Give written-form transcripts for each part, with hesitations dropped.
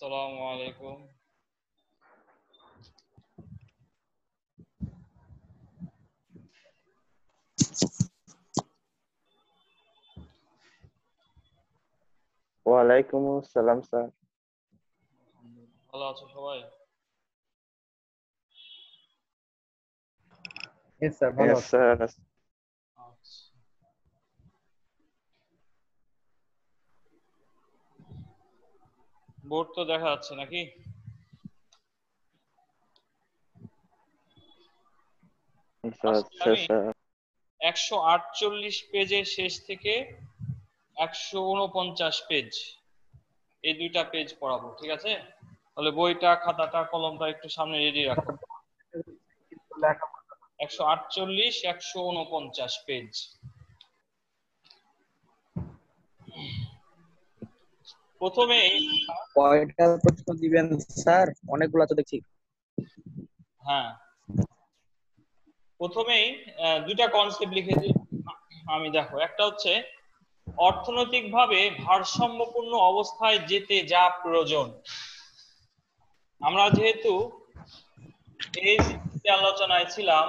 আসসালামু আলাইকুম। ওয়ালাইকুম আসসালাম স্যার। ভালো আছো সবাই? স্যার ভালো Yes, আছি। স্যার। আচ্ছা, বোর্ড তো দেখা যাচ্ছে নাকি? আজকে আমি 148 পেজের শেষ থেকে 149 পেজ, এই দুইটা পেজ পড়াবো, ঠিক আছে? তাহলে বইটা, খাতাটা, কলমটা একটু সামনে রেডি রাখো। 148 149 পেজ। প্রথমে কয়টা প্রশ্ন দিবেন স্যার? অনেকগুলো তো দেখছি। হ্যাঁ, প্রথমেই দুইটা কনসেপ্ট লিখে দিই আমি। দেখো, একটা হচ্ছে অর্থনৈতিকভাবে ভারসাম্যপূর্ণ অবস্থায় যেতে যা প্রয়োজন। আমরা যেহেতু এই আলোচনায় ছিলাম,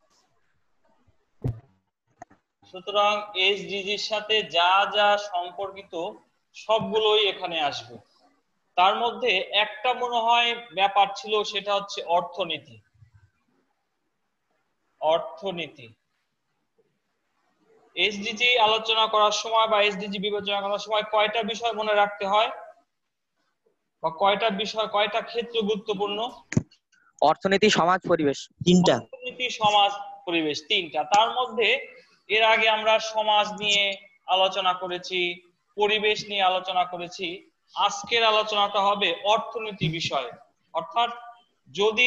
সুতরাং এসডিজির সাথে যা যা সম্পর্কিত সবগুলোই এখানে আসবে। তার মধ্যে একটা মনে হয় ব্যাপার ছিল, সেটা হচ্ছে অর্থনীতি। অর্থনীতি এসডিজি আলোচনা করার সময় বা এসডিজি বিবেচনা করার সময় কয়টা বিষয় মনে রাখতে হয়, বা কয়টা বিষয়, কয়টা ক্ষেত্র গুরুত্বপূর্ণ? অর্থনীতি, সমাজ, পরিবেশ, তিনটা। অর্থনীতি, সমাজ, পরিবেশ, তিনটা। তার মধ্যে এর আগে আমরা সমাজ নিয়ে আলোচনা করেছি, পরিবেশ নিয়ে আলোচনা করেছি। আজকের আলোচনাটা হবে অর্থনীতি বিষয়ে। অর্থাৎ যদি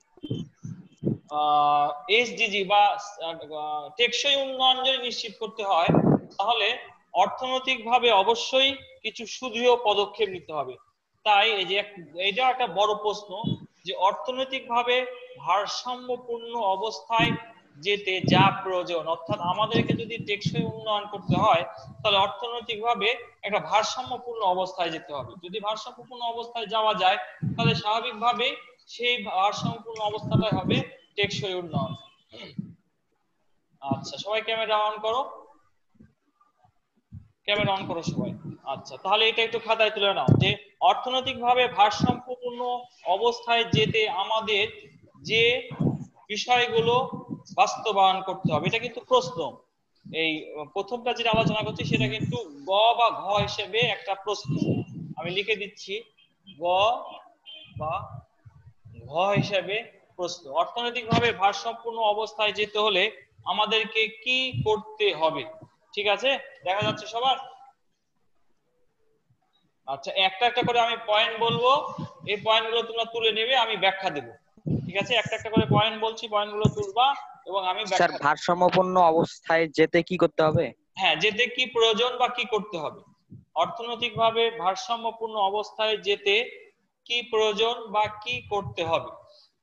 এসডিজি বা টেকসই উন্নয়ন যদি নিশ্চিত করতে হয়, তাহলে অর্থনৈতিকভাবে অবশ্যই কিছু সুদৃঢ় পদক্ষেপ নিতে হবে। তাই এই যে এইটা একটা বড় প্রশ্ন, যে অর্থনৈতিকভাবে ভারসাম্যপূর্ণ অবস্থায় যেতে যা প্রয়োজন। অর্থাৎ আমাদেরকে যদি টেকসই উন্নয়ন করতে হয়, তাহলে অর্থনৈতিকভাবে একটা ভারসাম্যপূর্ণ অবস্থায় যেতে হবে। যদি ভারসাম্যপূর্ণ অবস্থায় যাওয়া যায়, তাহলে স্বাভাবিকভাবে সেই ভারসাম্যপূর্ণ অবস্থাটাই হবে টেকসই উন্নয়ন। আচ্ছা, সবাই ক্যামেরা অন করো, ক্যামেরা অন করো সবাই। আচ্ছা, তাহলে এটা একটু খাতায় তুলে নাও যে অর্থনৈতিকভাবে ভারসাম্যপূর্ণ অবস্থায় যেতে আমাদের যে বিষয়গুলো বাস্তবায়ন করতে হবে। এটা কিন্তু প্রশ্ন। এই প্রথমটা যেটা আলোচনা করছি সেটা কিন্তু গ বা ঘ হিসেবে একটা প্রশ্ন। আমি লিখে দিচ্ছি, গ বা ঘ হিসেবে প্রশ্ন। অর্থনৈতিকভাবে ভারসাম্যপূর্ণ অবস্থায় যেতে হলে আমাদেরকে কি করতে হবে? ঠিক আছে, দেখা যাচ্ছে সবার? আচ্ছা, একটা একটা করে আমি পয়েন্ট বলবো, এই পয়েন্টগুলো তোমরা তুলে নেবে, আমি ব্যাখ্যা দেব। ঠিক আছে, একটা একটা করে পয়েন্ট বলছি, পয়েন্টগুলো তুলবা এবং আমি স্যার, ভারসাম্যপূর্ণ অবস্থায় যেতে কি করতে হবে? হ্যাঁ, যেতে কি প্রয়োজন বা কি করতে হবে। অর্থনৈতিকভাবে ভারসাম্যপূর্ণ অবস্থায় যেতে কি প্রয়োজন বা কি করতে হবে।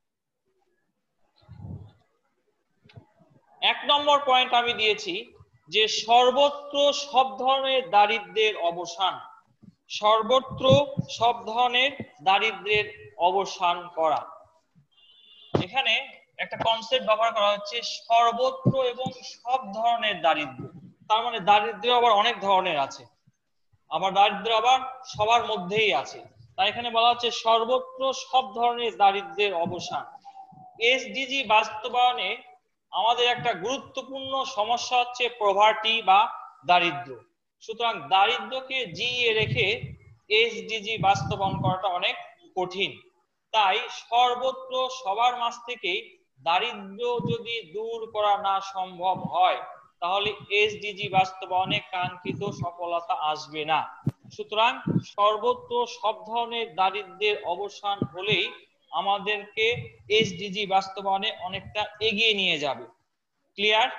এক নম্বর পয়েন্ট আমি দিয়েছি যে সর্বত্র সব ধরনের দারিদ্র্যের অবসান। সর্বত্র সব ধরনের দারিদ্র্যের অবসান করা। এখানে একটা কনসেপ্ট ব্যবহার করা হচ্ছে, সর্বত্র এবং সব ধরনের দারিদ্র্য। তার মানে দারিদ্র্য আবার অনেক ধরনের আছে, আবার দারিদ্র্য আবার সবার মধ্যেই আছে। তাই এখানে বলা হচ্ছে সর্বত্র সব ধরনের দারিদ্র্যের অবসান। এসডিজি বাস্তবায়নে আমাদের একটা গুরুত্বপূর্ণ সমস্যা হচ্ছে পভার্টি বা দারিদ্র্য। সুতরাং দারিদ্র্যকে জিইয়ে রেখে এসডিজি বাস্তবায়ন করাটা অনেক কঠিন। তাই সর্বত্র সবার মাঝ থেকে দারিদ্র্য যদি দূর করা না সম্ভব হয়, তাহলে এসডিজি বাস্তবায়নে কাঙ্ক্ষিত সফলতা আসবে না। সুতরাং সর্বত্র সব ধরনের দারিদ্র্যের অবসান হলেই আমাদেরকে এসডিজি বাস্তবায়নে অনেকটা এগিয়ে নিয়ে যাবে। ক্লিয়ার?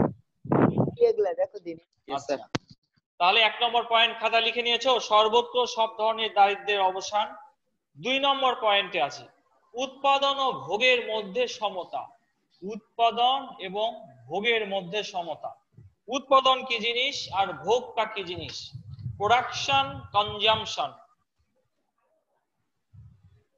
আচ্ছা, তাহলে এক নম্বর পয়েন্ট খাতা লিখে নিয়েছো, সর্বত্র সব ধরনের দারিদ্র্যের অবসান। দুই নম্বর পয়েন্টে আছে উৎপাদন ও ভোগের মধ্যে সমতা। উৎপাদন এবং ভোগের মধ্যে সমতা। উৎপাদন কি জিনিস আর ভোগটা কি জিনিস? Production, consumption.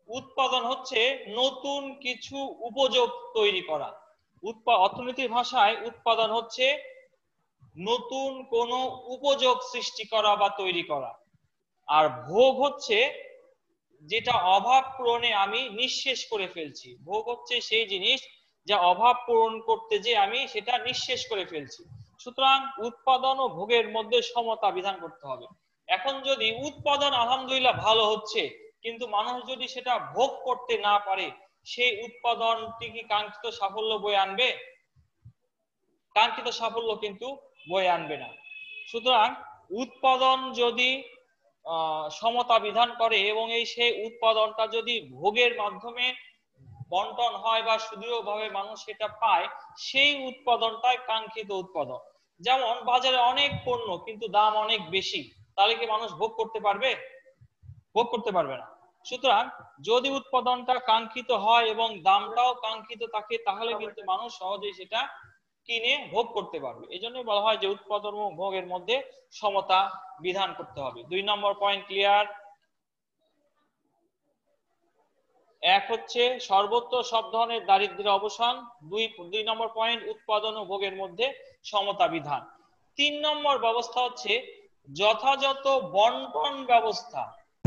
উৎপাদন হচ্ছে নতুন কিছু উপযোগ তৈরি করা। অর্থনীতির ভাষায় উৎপাদন হচ্ছে নতুন কোনো উপযোগ সৃষ্টি করা বা তৈরি করা। আর ভোগ হচ্ছে যেটা অভাব পূরণে আমি নিঃশেষ করে ফেলছি। ভোগ হচ্ছে সেই জিনিস যা অভাব পূরণ করতে যে আমি সেটা নিঃশেষ করে ফেলছি। সুতরাং উৎপাদন ও ভোগের মধ্যে সমতা বিধান করতে হবে। এখন যদি উৎপাদন আলহামদুলিল্লাহ ভালো হচ্ছে, কিন্তু মানুষ যদি সেটা ভোগ করতে না পারে, সেই উৎপাদনটি কি কাঙ্ক্ষিত সাফল্য বয়ে আনবে? কাঙ্ক্ষিত সাফল্য কিন্তু বয়ে আনবে না। সুতরাং উৎপাদন যদি সমতা বিধান করে এবং সেই উৎপাদনটা যদি ভোগের মাধ্যমে বন্টন হয় বা সুদৃঢ়ভাবে মানুষ সেটা পায়, সেই উৎপাদনটাই কাঙ্ক্ষিত উৎপাদন। যেমন বাজারে অনেক পণ্য কিন্তু দাম অনেক বেশি, তাহলে কি মানুষ ভোগ করতে পারবে? ভোগ করতে পারবে না। সুতরাং যদি উৎপাদনটা কাঙ্ক্ষিত হয় এবং দামটাও কাঙ্ক্ষিত থাকে, তাহলে কিন্তু মানুষ সহজেই সেটা কিনে ভোগ করতে পারবে। এই জন্য বলা হয় যে উৎপাদন ও ভোগের মধ্যে সমতা বিধান করতে হবে। 2 নম্বর পয়েন্ট ক্লিয়ার? এক হচ্ছে সর্বত্র সব ধরনের দারিদ্র্যের অবসান। দুই নম্বর পয়েন্ট উৎপাদন ও ভোগের মধ্যে সমতা বিধান। 3 নম্বর ব্যবস্থা হচ্ছে যথাযথ বন্টন ব্যবস্থা।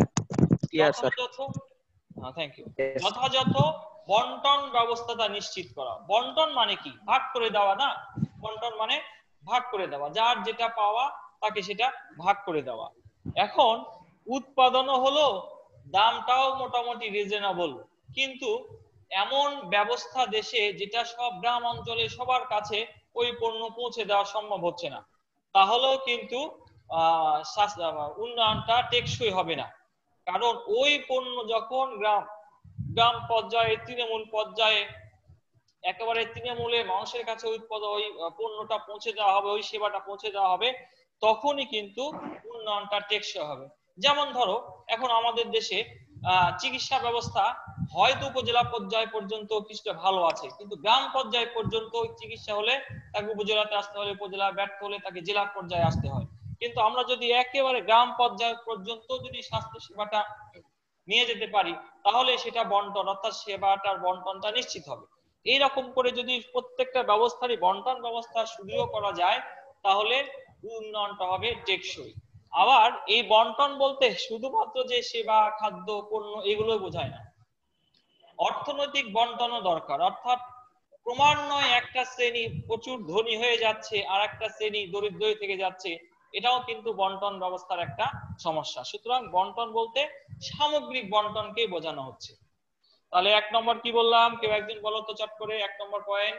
যথাযথ বন্টন ব্যবস্থাটা নিশ্চিত করা। বন্টন মানে কি? ভাগ করে দেওয়া না? বন্টন মানে ভাগ করে দেওয়া, যার যেটা পাওয়া তাকে সেটা ভাগ করে দেওয়া। এখন উৎপাদনও হলো, দামটাও মোটামুটি রিজনেবল, কিন্তু এমন ব্যবস্থা দেশে যেটা সব গ্রাম অঞ্চলে সবার কাছে ওই পণ্য পৌঁছে দেওয়া সম্ভব হচ্ছে না, তাহলেও কিন্তু উন্নয়নটা টেকসই হবে না। কারণ ওই পণ্য যখন গ্রাম পর্যায়ে, তৃণমূল পর্যায়ে, একেবারে তৃণমূলে মানুষের কাছে ওই পণ্যটা পৌঁছে দেওয়া হবে, ওই সেবাটা পৌঁছে দেওয়া হবে, তখনই কিন্তু উন্নয়নটা টেকসই হবে। যেমন ধরো এখন আমাদের দেশে চিকিৎসা ব্যবস্থা হয়তো উপজেলা পর্যায় পর্যন্ত কিছুটা ভালো আছে, কিন্তু গ্রাম পর্যায় পর্যন্ত চিকিৎসা হলে তাকে উপজেলাতে আসতে হলে, উপজেলা ব্যর্থ হলে তাকে জেলা পর্যায়ে আসতে হয়। কিন্তু আমরা যদি একেবারে গ্রাম পর্যায় পর্যন্ত যদি স্বাস্থ্য সেবাটা নিয়ে যেতে পারি, তাহলে সেটা বন্টন অর্থাৎ সেবাটার বন্টনটা নিশ্চিত হবে। এইরকম করে যদি প্রত্যেকটা ব্যবস্থারই বন্টন ব্যবস্থা সুদৃঢ় করা যায়, তাহলে উন্নয়নটা হবে টেকসই। আবার এই বন্টন বলতে শুধুমাত্র যে সেবা, খাদ্য, পণ্য এগুলো বোঝায় না, অর্থনৈতিক বন্টনও দরকার। অর্থাৎ ক্রমান্বয়ে একটা শ্রেণী প্রচুর ধনী হয়ে যাচ্ছে আর একটা শ্রেণী দরিদ্র থেকে যাচ্ছে, এটাও কিন্তু বন্টন ব্যবস্থার একটা সমস্যা। সুতরাং বন্টন বলতে সামগ্রিক বন্টনকে বোঝানো হচ্ছে। তাহলে 1 নম্বর কি বললাম? কেউ একজন বলো তো চট করে 1 নম্বর পয়েন্ট।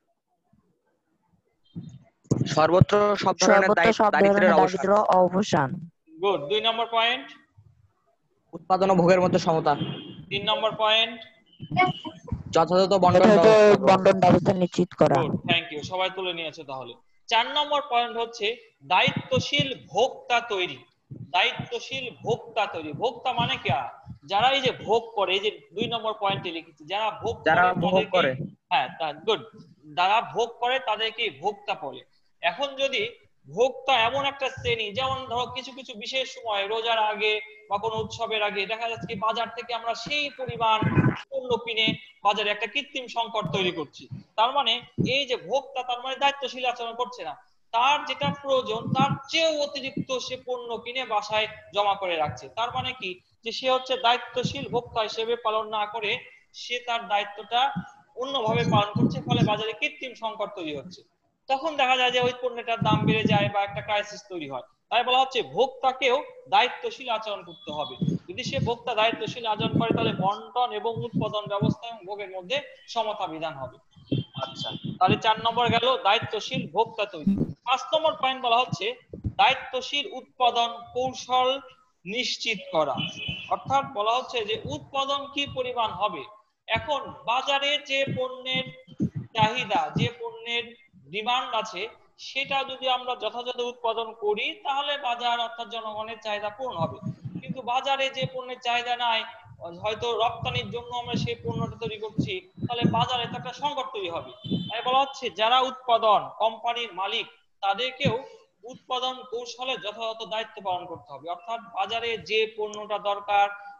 সর্বত্র সব ধরনের দারিদ্র্য অবসান। গুড। 2 নম্বর পয়েন্ট উৎপাদন ও ভোগের মধ্যে সমতা। 3 নম্বর পয়েন্ট যথাযথ বন্টন ব্যবস্থা নিশ্চিত করা। গুড, থ্যাংক ইউ, সবাই তুলে নিয়েছে। তাহলে 4 নম্বর পয়েন্ট হচ্ছে দায়িত্বশীল ভোক্তা তৈরি। দায়িত্বশীল ভোক্তা তৈরি। ভোক্তা মানে কি? যারা এই যে ভোগ করে, এই যে 2 নম্বর পয়েন্টে লিখেছি, যারা ভোগ করে, হ্যাঁ গুড, যারা ভোগ করে তাদেরকে ভোক্তা বলে। এখন যদি ভোক্তা এমন একটা শ্রেণী, যেমন ধরো কিছু কিছু বিশেষ সময় রোজার আগে বা কোনো উৎসবের আগে দেখা যাচ্ছে কি বাজার থেকে আমরা সেই পরিমাণ পণ্য কিনে বাজারে একটা কৃত্রিম সংকট তৈরি করছি। তার মানে এই যে ভোক্তা, তার মানে দায়িত্বশীল আচরণ করছে না, তার যেটা প্রয়োজন তার চেয়েও অতিরিক্ত সে পণ্য কিনে বাসায় জমা করে রাখছে। তার মানে কি, যে সে হচ্ছে দায়িত্বশীল ভোক্তা হিসেবে পালন না করে সে তার দায়িত্বটা অন্যভাবে পালন করছে, ফলে বাজারে কৃত্রিম সংকট তৈরি হচ্ছে। তখন দেখা যায় যে ওই পণ্যটার দাম বেড়ে যায় বা একটা ক্রাইসিস তৈরি হয়। তাই বলা হচ্ছে ভোক্তাকেও দায়িত্বশীল আচরণ করতে হবে। যদি সে ভোক্তা দায়িত্বশীল আচরণ করে, তাহলে বন্টন এবং উৎপাদন ব্যবস্থা এবং ভোগের মধ্যে সমতা বিধান হবে। আচ্ছা, তাহলে 4 নম্বর গেল দায়িত্বশীল ভোক্তা তৈরি। 5 নম্বর পয়েন্ট বলা হচ্ছে দায়িত্বশীল উৎপাদন কৌশল নিশ্চিত করা। অর্থাৎ বলা হচ্ছে যে উৎপাদন কি পরিমাণ হবে। এখন বাজারে যে পণ্যের চাহিদা, যে পণ্যের ডিমান্ড আছে, সেটা যদি আমরা যথাযথ উৎপাদন করি, তাহলে বাজার অর্থাৎ জনগণের চাহিদা পূরণ হবে। কিন্তু বাজারে যে পণ্যের চাহিদা নাই, হয়তো রপ্তানির জন্য আমরা সেই পণ্যটা তৈরি করছি, তাহলে বাজারে তো একটা সংকট তৈরি হবে। তাই বলা হচ্ছে যারা উৎপাদন কোম্পানির মালিক, তাদেরকেও উৎপাদন কৌশলে যথাযথ দায়িত্ব পালন করতে হবে। অর্থাৎ বাজারে যে পণ্যটা দরকার,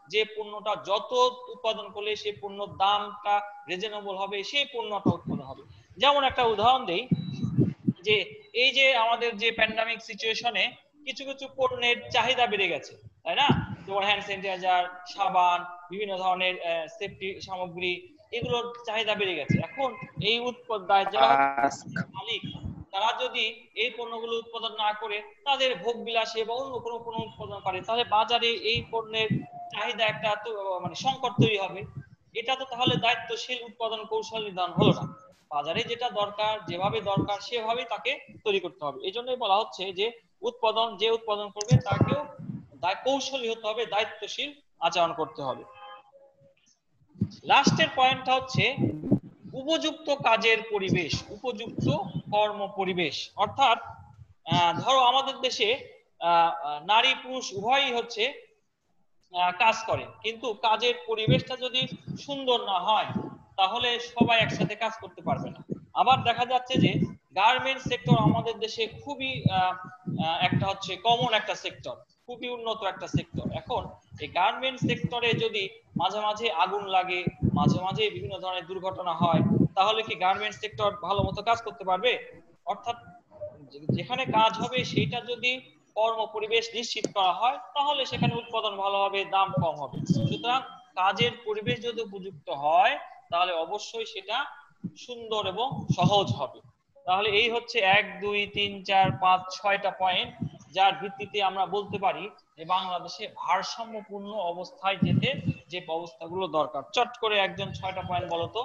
যে পণ্যটা যত উৎপাদন করলে সেই পণ্যর দামটা রিজনেবল হবে, সেই পণ্যটা উৎপাদন হবে। যেমন একটা উদাহরণ দেই, যে এই যে আমাদের যে প্যান্ডামিক সিচুয়েশনে কিছু কিছু পণ্যের চাহিদা বেড়ে গেছে, তাই না? যেমন হ্যান্ড স্যানিটাইজার, সাবান, বিভিন্ন ধরনের সেফটি সামগ্রী, এগুলোর চাহিদা বেড়ে গেছে। এখন এই যারা মালিক, তারা যদি এই পণ্যগুলো উৎপাদন না করে তাদের ভোগ বিলাসে বা অন্য কোনো পণ্য উৎপাদন করে, তাহলে বাজারে এই পণ্যের চাহিদা একটা মানে সংকট তৈরি হবে। এটা তো তাহলে দায়িত্বশীল উৎপাদন কৌশল নির্ধারণ হলো না। বাজারে যেটা দরকার, যেভাবে দরকার সেভাবেই তাকে তৈরি করতে হবে। এই জন্যই বলা হচ্ছে যে যে উৎপাদন করবে তাকেও কৌশলী হতে হবে, দায়িত্বশীল আচরণ করতে হবে। লাস্টের পয়েন্টটা হচ্ছে উপযুক্ত কাজের পরিবেশ, উপযুক্ত কর্ম পরিবেশ। অর্থাৎ ধরো আমাদের দেশে নারী পুরুষ উভয়ই হচ্ছে কাজ করে, কিন্তু কাজের পরিবেশটা যদি সুন্দর না হয় তাহলে সবাই একসাথে কাজ করতে পারবে না। আবার দেখা যাচ্ছে যে গার্মেন্টস সেক্টর আমাদের দেশে খুবই একটা হচ্ছে কমন একটা সেক্টর, খুবই উন্নত একটা সেক্টর। এখন এই গার্মেন্টস সেক্টরে যদি মাঝে মাঝে আগুন লাগে, মাঝে মাঝে বিভিন্ন ধরনের দুর্ঘটনা হয়, তাহলে কি গার্মেন্টস সেক্টর ভালো মতো কাজ করতে পারবে? অর্থাৎ যেখানে কাজ হবে সেটা যদি কর্ম পরিবেশ নিশ্চিত করা হয় তাহলে সেখানে উৎপাদন ভালো হবে, দাম কম হবে। সুতরাং কাজের পরিবেশ যদি উপযুক্ত হয় তাহলে অবশ্যই সেটা সুন্দর এবং সহজ হবে। তাহলে এই হচ্ছে 1 2 3 4 5 6টা পয়েন্ট, যার ভিত্তিতে আমরা বলতে পারি যে বাংলাদেশে ভারসাম্যপূর্ণ অবস্থায় যেতে যে ব্যবস্থাগুলো দরকার। চট করে একজন 6টা পয়েন্ট বলো তো।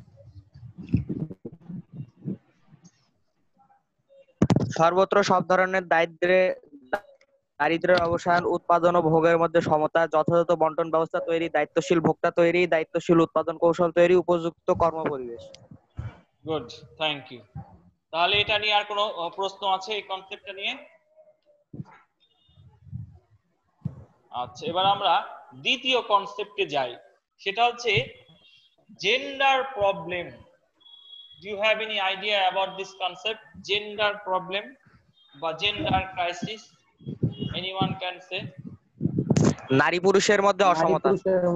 সর্বত্র সব ধরনের দারিদ্র্যের অবসান, উৎপাদন ও ভোগের মধ্যে সমতা, যথাযথ বন্টন ব্যবস্থা তৈরি, দায়িত্বশীল ভোক্তা তৈরি, দায়িত্বশীল উৎপাদন কৌশল তৈরি, উপযুক্ত কর্মপরিবেশ। Good, thank you. তাহলে এটা নিয়ে আর কোনো প্রশ্ন আছে এই কনসেপ্টটা নিয়ে? আচ্ছা, এবার আমরা দ্বিতীয় কনসেপ্টে যাই, সেটা হচ্ছে gender problem. Do you have any idea about this concept, gender problem বা gender crisis? Anyone can say? নারী পুরুষের মধ্যে অসমতা।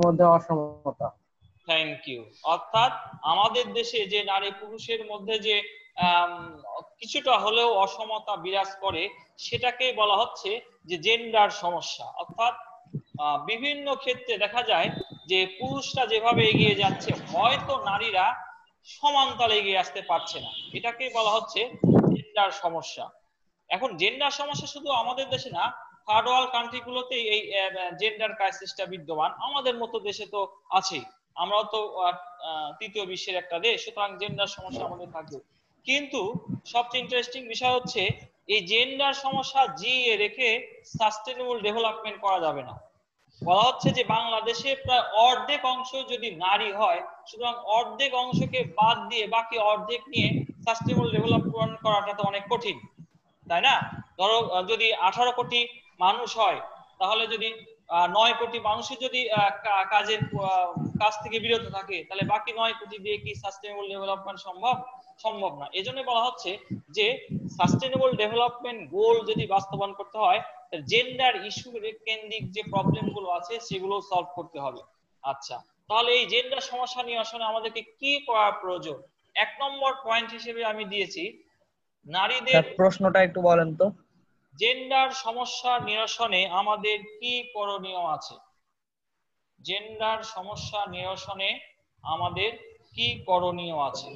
Thank you. অর্থাৎ আমাদের দেশে যে নারী পুরুষের মধ্যে যে কিছুটা হলেও অসমতা বিরাজ করে, সেটাকেই বলা হচ্ছে যে জেন্ডার সমস্যা। অর্থাৎ বিভিন্ন ক্ষেত্রে দেখা যায় যে পুরুষরা যেভাবে এগিয়ে যাচ্ছে হয়তো নারীরা সমান তালে এগিয়ে আসতে পারছে না, এটাকেই বলা হচ্ছে জেন্ডার সমস্যা। এখন জেন্ডার সমস্যা শুধু আমাদের দেশে না, থার্ড ওয়ার্ল্ড কান্ট্রি গুলোতেই এই জেন্ডার ক্রাইসিসটা বিদ্যমান। আমাদের মতো দেশে তো আছেই, আমরাও তো তৃতীয় বিশ্বের একটা দেশ, সুতরাং জেন্ডার সমস্যা আমাদের থাকবে। কিন্তু সবচেয়ে ইন্টারেস্টিং বিষয় হচ্ছে এই জেন্ডার সমস্যা জিয়ে রেখে সাস্টেনেবল ডেভেলপমেন্ট করা যাবে না। বলা হচ্ছে যে বাংলাদেশে প্রায় অর্ধেক অংশ যদি নারী হয়, সুতরাং অর্ধেক অংশকে বাদ দিয়ে বাকি অর্ধেক নিয়ে সাস্টেনেবল ডেভেলপমেন্ট করাটা তো অনেক কঠিন, তাই না? ধরো যদি 18 কোটি মানুষ হয়, তাহলে যদি 9 কোটি মানুষই যদি কাজ থেকে বিরত থাকে, তাহলে বাকি 9 কোটি দিয়ে কি সাস্টেনেবল ডেভেলপমেন্ট সম্ভব? সম্ভব না। এজন্য বলা হচ্ছে যে সাস্টেনেবল ডেভেলপমেন্ট গোল যদি বাস্তবায়ন করতে হয়, জেন্ডার ইস্যু কেন্দ্রিক যে প্রবলেম গুলো আছে সেগুলো সলভ করতে হবে। আচ্ছা, তাহলে এই জেন্ডার সমস্যা নিয়ে আসলে আমাদেরকে কি করা প্রয়োজন? 1 নম্বর পয়েন্ট হিসেবে আমি দিয়েছি নারীদের প্রশ্নটা একটু বলেন তো। জেন্ডার সমস্যা নিরসনে আমাদের কি করণীয় আছে? জেন্ডার সমস্যা নিরসনে আমাদের কি করণীয় আছে?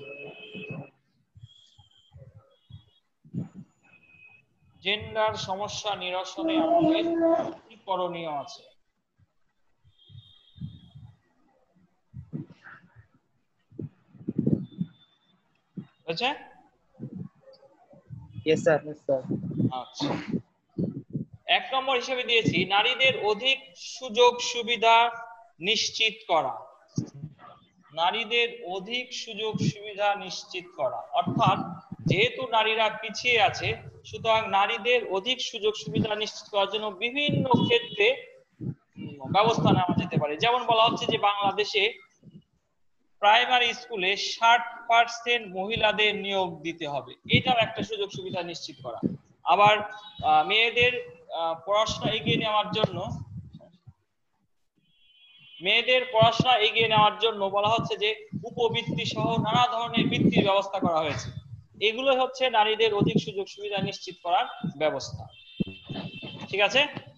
জেন্ডার সমস্যা নিরসনে আমাদের কি করণীয় আছে? বুঝছে? Yes sir. আচ্ছা, 1 নম্বর হিসেবে দিয়েছি নারীদের অধিক সুযোগ সুবিধা নিশ্চিত করা। নারীদের অধিক সুযোগ সুবিধা নিশ্চিত করা, অর্থাৎ যেহেতু নারীরা পিছিয়ে আছে, সুতরাং নারীদের অধিক সুযোগ সুবিধা নিশ্চিত করার জন্য বিভিন্ন ক্ষেত্রে ব্যবস্থা নেওয়া যেতে পারে। যেমন বলা হচ্ছে যে বাংলাদেশে প্রাইমারি স্কুলে 60% মহিলাদের নিয়োগ দিতে হবে, এটাও একটা সুযোগ সুবিধা নিশ্চিত করা। আবার মেয়েদের পড়াশোনা এগিয়ে নেওয়ার জন্য মেয়েদের পড়াশোনা এগিয়ে নেওয়ার জন্য বলা হচ্ছে যে উপবৃত্তি সহ নানা ধরনের বৃত্তির ব্যবস্থা করা হয়েছে। এগুলো হচ্ছে নারীদের অধিক সুযোগ সুবিধা নিশ্চিত করার ব্যবস্থা। ঠিক আছে?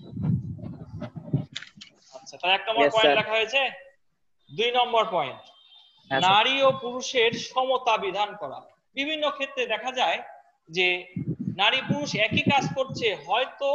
আচ্ছা, তাহলে 1 নম্বর পয়েন্ট লেখা হয়েছে। 2 নম্বর পয়েন্ট, নারী ও পুরুষের সমতা বিধান করা। বিভিন্ন ক্ষেত্রে দেখা যায় যে নারী পুরুষ একই কাজ করছে, হয়তো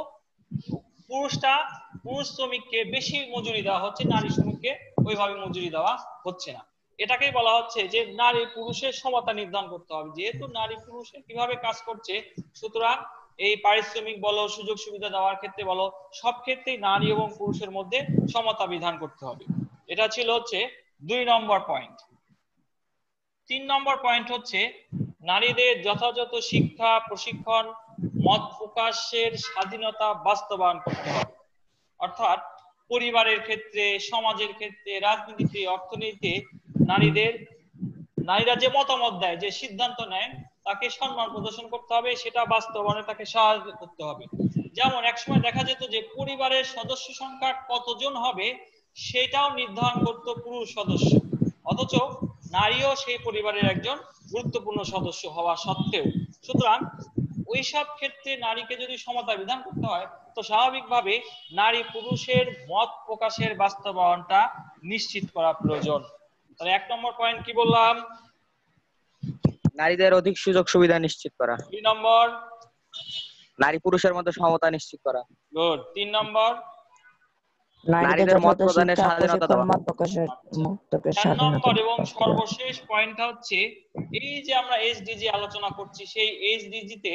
পুরুষ শ্রমিককে বেশি মজুরি দেওয়া হচ্ছে, নারী শ্রমিককে ওইভাবে মজুরি দেওয়া হচ্ছে না। এটাকেই বলা হচ্ছে যে নারী পুরুষের সমতা নির্ধারণ করতে হবে। যেহেতু নারী পুরুষে কিভাবে কাজ করছে, সুতরাং এই পারিশ্রমিক বলো, সুযোগ সুবিধা দেওয়ার ক্ষেত্রে বলো, সব ক্ষেত্রেই নারী এবং পুরুষের মধ্যে সমতা বিধান করতে হবে। এটা ছিল হচ্ছে 2 নম্বর পয়েন্ট। 3 নম্বর পয়েন্ট হচ্ছে নারীদের যথাযথ শিক্ষা, প্রশিক্ষণ, মত প্রকাশের স্বাধীনতা বাস্তবায়ন করতে হবে। অর্থাৎ পরিবারের ক্ষেত্রে, সমাজের ক্ষেত্রে, রাজনীতিতে, অর্থনীতিতে নারীরা যে মতামত দেয়, যে সিদ্ধান্ত নেয়, তাকে সম্মান প্রদর্শন করতে হবে, সেটা বাস্তবায়নে তাকে সাহায্য করতে হবে। যেমন একসময় দেখা যেত যে পরিবারের সদস্য সংখ্যা কতজন হবে সেটাও নির্ধারণ করত পুরুষ সদস্য, অথচ নারীও সেই পরিবারের একজন গুরুত্বপূর্ণ সদস্য হওয়া সত্ত্বেও। সুতরাং ওইসব ক্ষেত্রে নারীকে যদি সমতা বিধান করতে হয়, তো স্বাভাবিকভাবে নারী পুরুষের মত প্রকাশের বাস্তবায়নটা নিশ্চিত করা প্রয়োজন। তাহলে 1 নম্বর পয়েন্ট কি বললাম? নারীদের অধিক সুযোগ সুবিধা নিশ্চিত করা। 2 নম্বর, নারী পুরুষের মধ্যে সমতা নিশ্চিত করা। গুড। 3 নম্বর, নারীদের মত প্রদানের শিক্ষা, স্বাধীনতা প্রশিক্ষণ, দেওয়া। মত প্রকাশের 4 স্বাধীনতা নম্বর এবং দেওয়া। সর্বশেষ পয়েন্টটা হচ্ছে এই যে আমরা এসডিজি আলোচনা করছি, সেই এসডিজিতে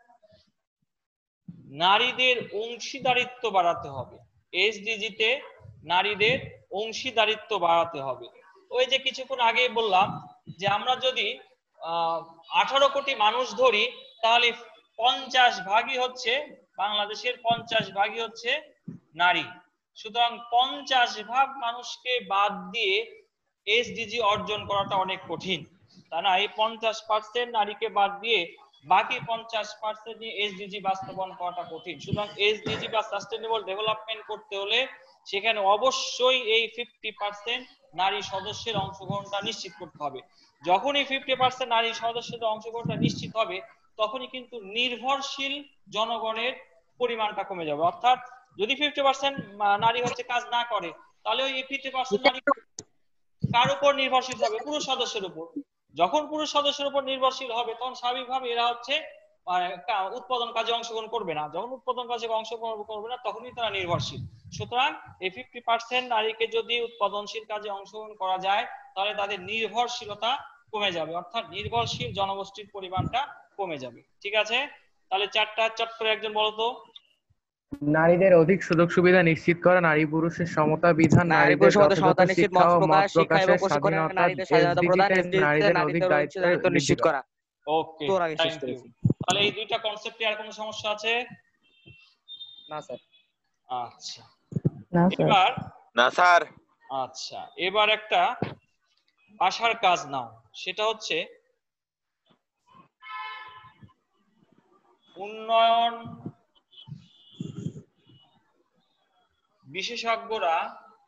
নারীদের অংশীদারিত্ব বাড়াতে হবে। এসডিজিতে নারীদের অংশীদারিত্ব বাড়াতে হবে। ওই যে কিছুক্ষণ আগেই বললাম যে আমরা যদি 18 কোটি মানুষ ধরি, তাহলে 50 ভাগই হচ্ছে বাংলাদেশের, 50 ভাগই হচ্ছে নারী। সুতরাং 50 ভাগ মানুষকে বাদ দিয়ে এসডিজি অর্জন করাটা অনেক কঠিন, তা না? এই 50% নারীকে বাদ দিয়ে বাকি 50% নিয়ে এসডিজি বাস্তবায়ন করাটা কঠিন। সুতরাং এসডিজি বা সাস্টেনেবল ডেভেলপমেন্ট করতে হলে সেখানে অবশ্যই এই 50% নারী সদস্যের অংশগ্রহণটা নিশ্চিত করতে হবে। যখনই 50% নারী সদস্যদের অংশগ্রহণটা নিশ্চিত হবে, তখনই কিন্তু নির্ভরশীল জনগণের পরিমাণটা কমে যাবে। অর্থাৎ যদি 50% নারী হচ্ছে কাজ না করে, তাহলে ওই 50% নারী কার উপর নির্ভরশীল হবে? পুরুষ সদস্যের উপর। যখন পুরুষ সদস্যের উপর নির্ভরশীল হবে, তখন স্বাভাবিকভাবে এরা হচ্ছে উৎপাদন কাজে অংশগ্রহণ করবে না। যখন উৎপাদন কাজে অংশগ্রহণ করবে না, তখনই তারা নির্ভরশীল। সুতরাং এই 50% নারীকে যদি উৎপাদনশীল কাজে অংশগ্রহণ করা যায়, তাহলে তাদের নির্ভরশীলতা কমে যাবে, অর্থাৎ নির্ভরশীল জনগোষ্ঠীর পরিমাণটা কমে যাবে। ঠিক আছে? তাহলে 4টা চট করে একজন বলতো। নারীদের অধিক সুযোগ সুবিধা নিশ্চিত করা, নারী পুরুষের সমতা বিধান, নারী নারীদের পুরুষের মধ্যে যথাযথ সমতা নিশ্চিত, শিক্ষা ও মত শিক্ষা এবং প্রকাশের প্রশিক্ষণে স্বাধীনতা, নারীদের স্বাধীনতা প্রদান, এসডিজিতে নারীদের অধিক দায়িত্ব দায়িত্ব বৃদ্ধি নিশ্চিত করা। করা। ওকে, তোর আগে শেষ থ্যাংক ইউ। করেছি। তাহলে এই দুইটা কনসেপ্টে আর কোনো সমস্যা আছে? না স্যার। আচ্ছা, না স্যার। এবার না স্যার। আচ্ছা, এবার একটা বাসার কাজ নাও, সেটা হচ্ছে উন্নয়ন বিশেষজ্ঞরা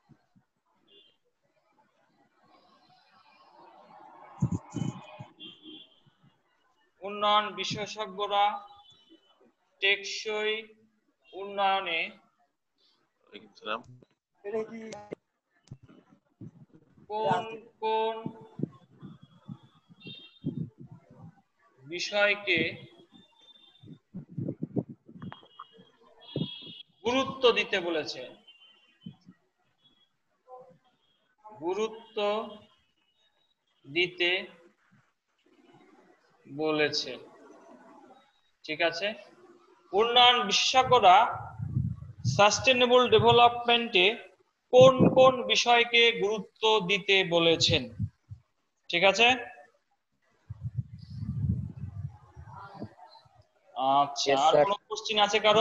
টেকসই উন্নয়নে কোন কোন বিষয়কে গুরুত্ব দিতে বলেছে? গুরুত্ব দিতে বলেছে। ঠিক আছে? উন্নয়ন বিশেষজ্ঞরা সাস্টেনেবল ডেভেলপমেন্টে কোন কোন বিষয়কে গুরুত্ব দিতে বলেছেন? ঠিক আছে? আচ্ছা, আর কোনো কোশ্চেন আছে কারো?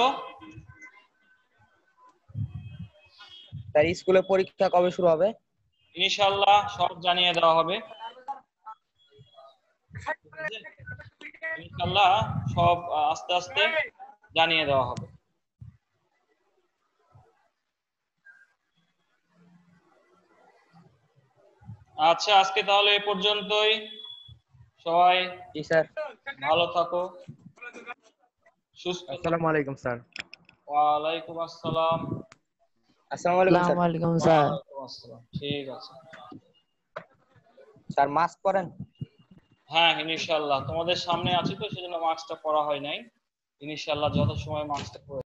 স্যার, স্কুলে পরীক্ষা কবে শুরু হবে? ইনশাআল্লাহ সব জানিয়ে দেওয়া হবে। ইনশাআল্লাহ সব আস্তে আস্তে জানিয়ে দেওয়া হবে। আচ্ছা, আজকে তাহলে এ পর্যন্তই। সবাই জি স্যার। ভালো থাকো, সুস্থ থাকো। আসসালামু আলাইকুম স্যার। ওয়ালাইকুম আসসালাম। আসসালামু আলাইকুম স্যার। আসসালামু আলাইকুম স্যার। ওয়ালাইকুম আসসালাম। ঠিক আছে। স্যার মাস্ক পরেন। হ্যাঁ, ইনশাআল্লাহ তোমাদের সামনে আছি তো, সেজন্য মাস্কটা পরা হয় নাই। ইনশাআল্লাহ যত সময় মাস্কটা